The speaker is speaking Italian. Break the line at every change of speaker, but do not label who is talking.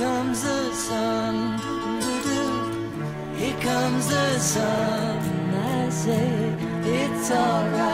comes the sun, here comes the sun. I say it's alright.